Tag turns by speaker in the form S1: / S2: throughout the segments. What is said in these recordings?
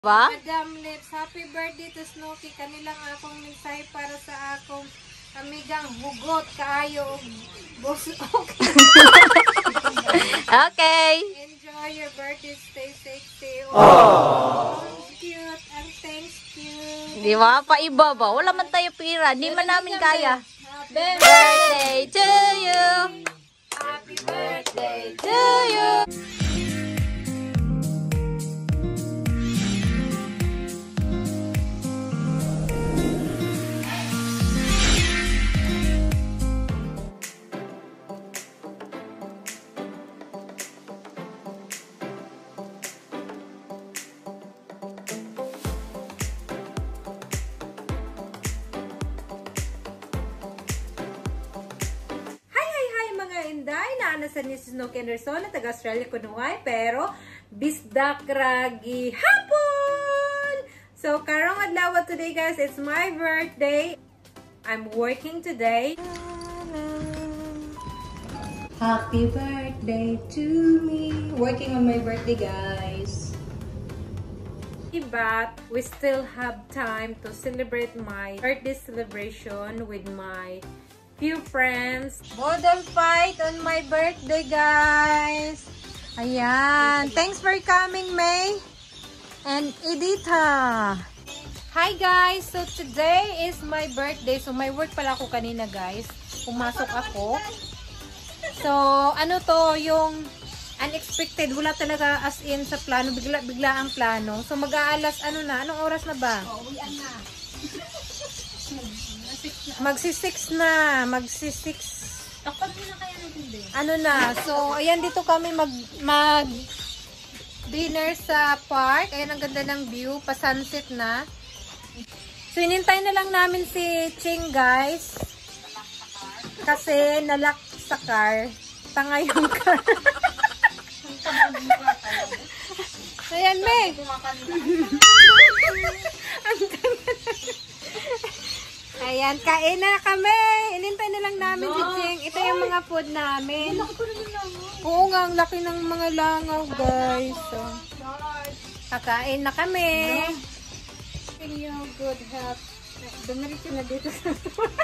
S1: Ba?
S2: Madam Lips, happy birthday to Snooki. Kanilang akong mensahe para sa akong amigang hugot kaayo boss.
S1: Okay.
S2: Enjoy your birthday, stay sexy. Oh, cute and thanks you.
S1: Di ba? Paiba ba? Wala man tayo pira. Di man namin kaya. Birthday to you.
S2: Happy birthday
S1: To you.
S2: Inday na anasan ni Snooki Anderson na taga Australia kunuhay pero bisdak ragi hapon. So karong adlaw today guys, it's my birthday. I'm working today. Happy birthday to me. Working on my birthday guys. But we still have time to celebrate my birthday celebration with my few friends. Model fight on my birthday, guys. Ayan. Thanks for coming, May and Editha. Hi, guys. So, today is my birthday. So, may work pala ako kanina, guys. Pumasok ako. So, ano to, yung unexpected. Wala talaga as in sa plano. Bigla ang plano. So, mag-aalas, ano na? Anong oras na ba? Uwian na. Magsi-6 na. Magsi-6. Takpan mo na kaya natin din. Ano na. So, ayan dito kami mag-dinner sa park. Ayan ang ganda ng view. Pa-sunset na. So, inintay na lang namin si Ching, guys. Kasi nalak sa car. Tanga yung car. Ayan, Meg. Ang tanga. Ayan, kain na kami. Inintay na lang namin si Ching. Ito yung mga food namin. Oo nga, ang laki ng mga langaw, guys. So, kakain na kami. Wishing you good health. Dumiritso na dito sa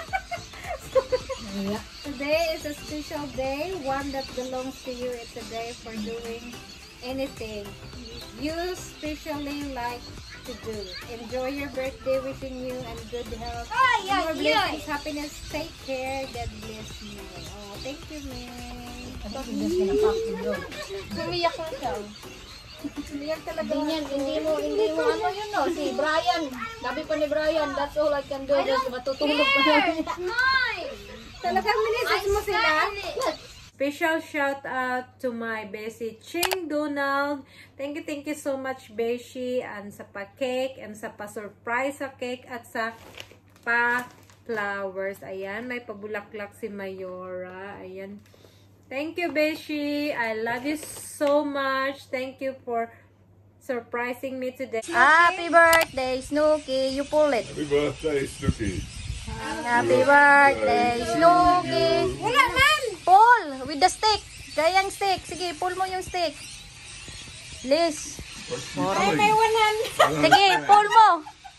S2: Today is a special day. One that belongs to you. It's a day for doing anything you especially like to do. Enjoy your birthday, wishing you and good health. More blessings, happiness, take care. God bless you. Oh, thank you, May. Sumiyak na siya. Sumiyak talaga.
S3: Hindi mo ano yun no, si Brian. Sabi pa ni Brian, that's all I can do. Just matutulog pa namin.
S2: Talagang minisis mo sila. Special shout out to my Beshi Ching Donald. Thank you so much, Beshi. And sa pa-cake, and sa pa-surprise sa cake, at sa pa-flowers. Ayan, may pabulaklak si Mayora. Ayan. Thank you, Beshi. I love you so much. Thank you for surprising me today.
S1: Happy birthday, Snooki. You pull it.
S4: Happy birthday, Snooki.
S1: Happy birthday, Snooki.
S2: Wala man!
S1: Pull with the stick. Gayang stick. Sige, pull mo yung stick. Liz.
S2: Ay, may 100.
S1: Sige, pull mo.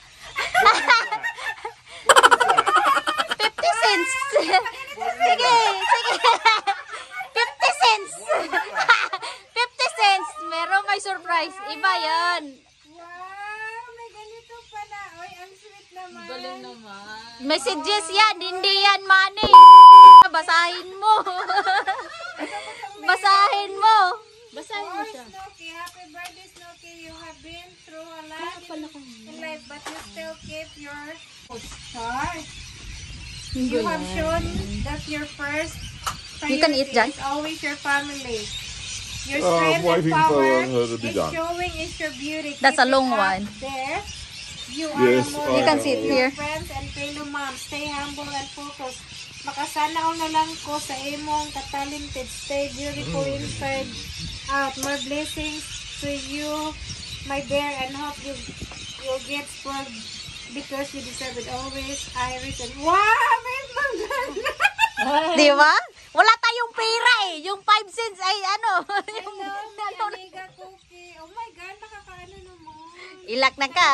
S1: 50 cents. Sige, sige. 50 cents. 50 cents. Meron may surprise. Iba yan.
S2: Wow, may ganito pala. Oy, ang sweet naman.
S3: Galing naman.
S1: Messages yan. Hindi yan money. Basahin mo. Basahin mo.
S3: Basahin mo siya.
S2: Snooki, happy birthday, Snooki. You have been through a lot in life, but you still keep your star. You have shown that your first
S1: You can eat, Jan.
S2: is always your family. Your
S4: Oh, I'm
S2: strength and
S4: waiting for
S2: power
S4: her to be
S2: is
S4: done.
S2: showing is your beauty.
S1: That's a
S2: Keep it
S1: long
S2: up
S1: one.
S2: There. You are
S4: Yes,
S2: a model
S1: You can
S2: to
S1: sit
S2: your
S1: here.
S2: friends and fellow moms. Stay humble and focused. Makasanaw na lang ko sa imong ka-talented. Stay beautiful inside out. More blessings to you, my bear, and hope you'll get spoiled because you deserve it always. Iris and wow, may maganda.
S1: Di ba? Wala tayong pera eh. Yung 5 cents ay ano.
S2: Hello, my amiga Cookie. Oh my God, nakakaano naman.
S1: Ilak na ka.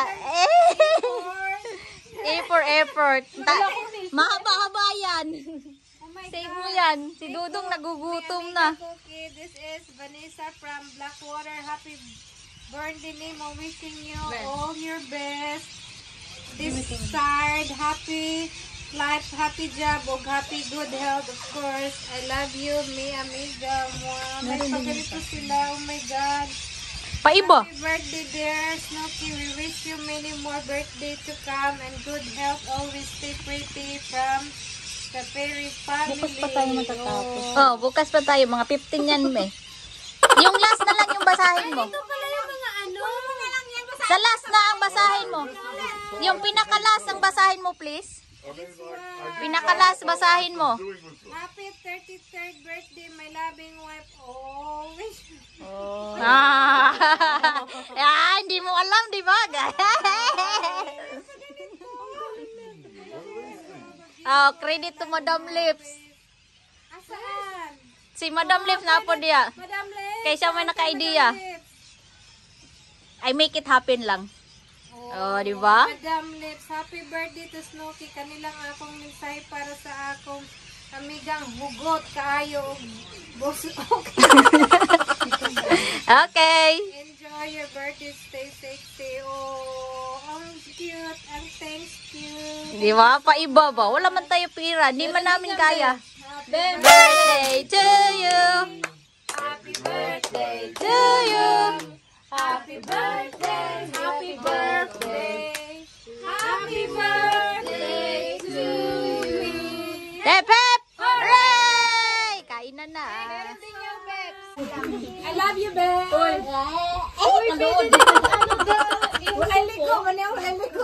S1: A for effort. Mahaba-haba yan. Save mo yan. Si Dudong nagugutom na.
S2: Cookie. This is Vanessa from Blackwater. Happy birthday, Nemo. Wishing you all your best. This side, happy life, happy job, og happy good health, of course. I love you, mi amiga. May pagarito sila. Oh my God.
S1: Paiba.
S2: Happy birthday, dear Snooki. We wish you many more birthdays to come and good health. Always stay pretty from the Perry family.
S3: Bukas pa tayo matatapos.
S1: Oh, bukas pa tayo. Mga 15 yan, me. Yung last na lang yung basahin mo.
S2: Ito pala yung mga ano.
S1: Sa last na ang basahin mo. Yung pinaka-last ang basahin mo, please. Pinaka-last basahin mo.
S2: Happy 33rd birthday, my loving wife. Oh, wish.
S1: Hindi mo alam, di ba? Oh, credit to Madam Lips.
S2: Asaan?
S1: Si Madam Lips na po diya.
S2: Madam Lips.
S1: Kaya siya may naka-idea. I make it happen lang. Oh, di ba?
S2: Madam Lips, happy birthday to Snooki. Kanilang akong mensahe para sa akong amigang hugot kaayo og busok.
S1: Okay.
S2: Enjoy your birthday, stay sexy. Oh, ang cute, ang thanks cute.
S1: Di ba? Paiba ba? Wala man tayo pira. Di man namin kaya. Birthday to you.
S2: Happy birthday
S1: To you.
S2: Happy birthday, happy birthday, happy birthday to you.
S1: Hep, hep! Hooray! Kainan na.
S2: I love you, babe. Walay liko, walay liko.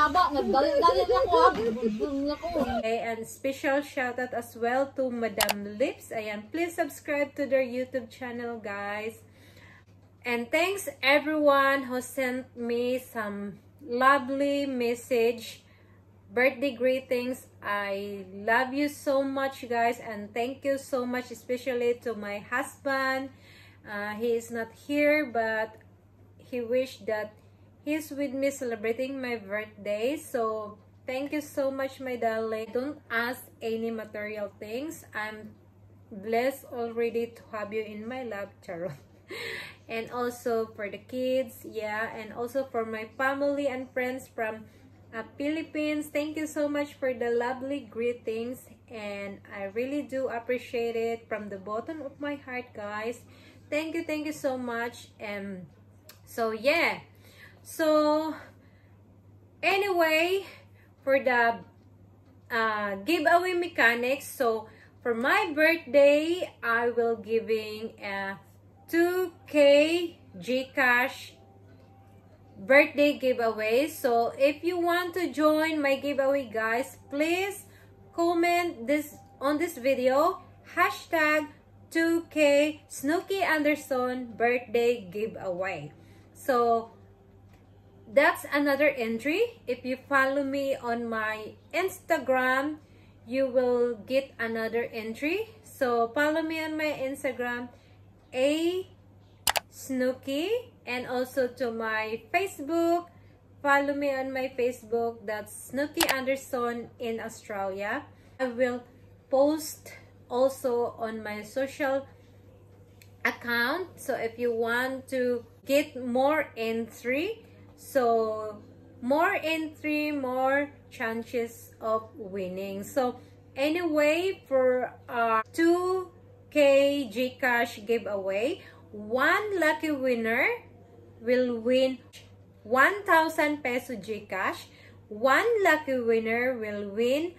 S2: Okay, and special shout out as well to Madam Lips. Ayan, please subscribe to their YouTube channel, guys. And thanks everyone who sent me some lovely message, birthday greetings. I love you so much, guys, and thank you so much, especially to my husband. He is not here, but he wished that he's with me celebrating my birthday. So thank you so much, my darling. Don't ask any material things. I'm blessed already to have you in my love, Charo. And also for the kids, yeah, and also for my family and friends from Philippines. Thank you so much for the lovely greetings, and I really do appreciate it from the bottom of my heart, guys. Thank you so much. And so yeah, so anyway, for the giveaway mechanics, so for my birthday, I will giving a 2K GCash birthday giveaway. So if you want to join my giveaway, guys, please comment this on this video hashtag 2K Snooki Anderson birthday giveaway. So that's another entry. If you follow me on my Instagram, you will get another entry. So follow me on my Instagram, A Snooki, and also to my Facebook. Follow me on my Facebook, that's Snooki Anderson in Australia. I will post also on my social account. So if you want to get more entry, so more entry, more chances of winning. So anyway, for our 2K GCash giveaway, one lucky winner will win 1,000 peso GCash. One lucky winner will win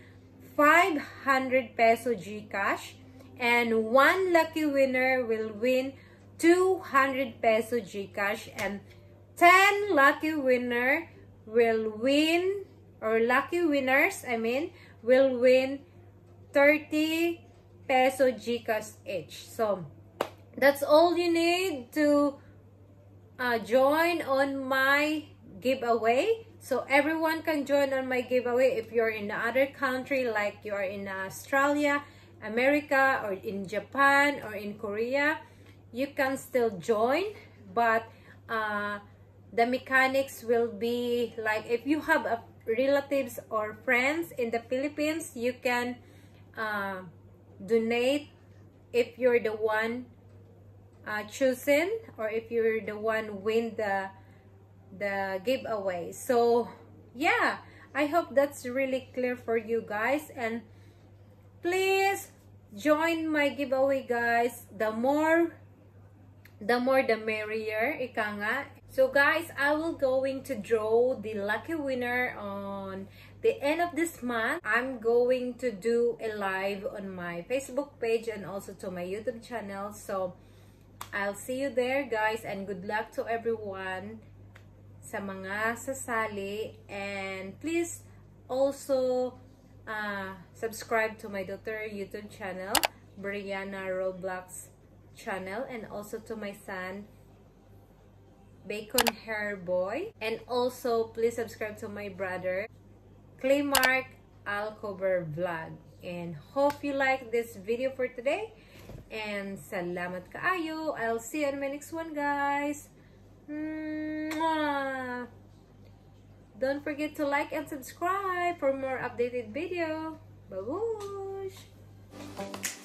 S2: 500 peso GCash. And one lucky winner will win 200 peso GCash. And 10 lucky winner will win, or lucky winners, I mean, will win 30 peso GCash each. So that's all you need to join on my giveaway. So everyone can join on my giveaway. If you're in another country, like you are in Australia, America, or in Japan, or in Korea, you can still join. But the mechanics will be like, if you have relatives or friends in the Philippines, you can donate if you're the one chosen, or if you're the one win the giveaway. So yeah, I hope that's really clear for you guys, and please join my giveaway, guys. The more the merrier, ika nga. So guys, I will going to draw the lucky winner on the end of this month. I'm going to do a live on my Facebook page and also to my YouTube channel. So I'll see you there, guys, and good luck to everyone sa mga sasali. And please also subscribe to my daughter YouTube channel, Brianna Roblox channel, and also to my son, Bacon Hair Boy. And also please subscribe to my brother, Claymark Alcover Vlog. And hope you like this video for today, and salamat kaayo. I'll see you on my next one, guys. Mwah! Don't forget to like and subscribe for more updated video. Babush!